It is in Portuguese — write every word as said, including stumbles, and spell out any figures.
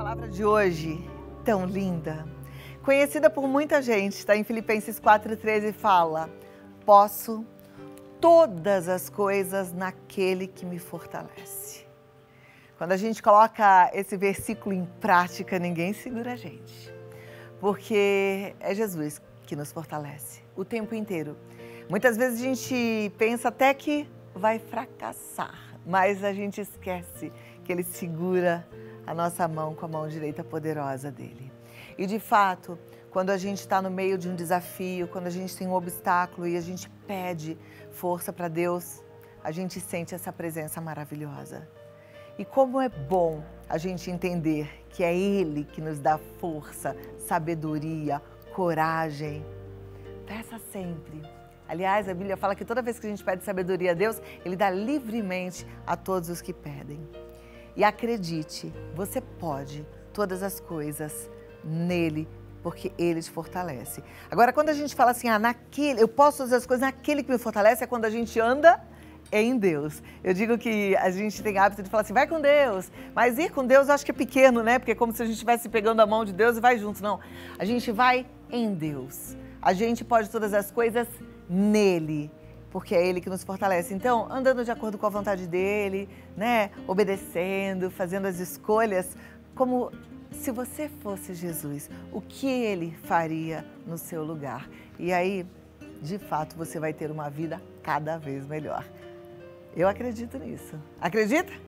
palavra de hoje, tão linda, conhecida por muita gente, está em Filipenses quatro, treze, fala: posso todas as coisas naquele que me fortalece. Quando a gente coloca esse versículo em prática, ninguém segura a gente, porque é Jesus que nos fortalece o tempo inteiro. Muitas vezes a gente pensa até que vai fracassar, mas a gente esquece que Ele segura a nossa mão com a mão direita poderosa dele. E de fato, quando a gente está no meio de um desafio, quando a gente tem um obstáculo e a gente pede força para Deus, a gente sente essa presença maravilhosa. E como é bom a gente entender que é Ele que nos dá força, sabedoria, coragem. Peça sempre. Aliás, a Bíblia fala que toda vez que a gente pede sabedoria a Deus, Ele dá livremente a todos os que pedem. E acredite, você pode todas as coisas nele, porque Ele te fortalece. Agora, quando a gente fala assim, ah, naquele, eu posso todas as coisas naquele que me fortalece, é quando a gente anda em Deus. Eu digo que a gente tem hábito de falar assim, vai com Deus, mas ir com Deus eu acho que é pequeno, né? Porque é como se a gente estivesse pegando a mão de Deus e vai junto. Não, a gente vai em Deus. A gente pode todas as coisas nele, porque é Ele que nos fortalece. Então, andando de acordo com a vontade dEle, né? Obedecendo, fazendo as escolhas, como se você fosse Jesus, o que Ele faria no seu lugar? E aí, de fato, você vai ter uma vida cada vez melhor. Eu acredito nisso. Acredita?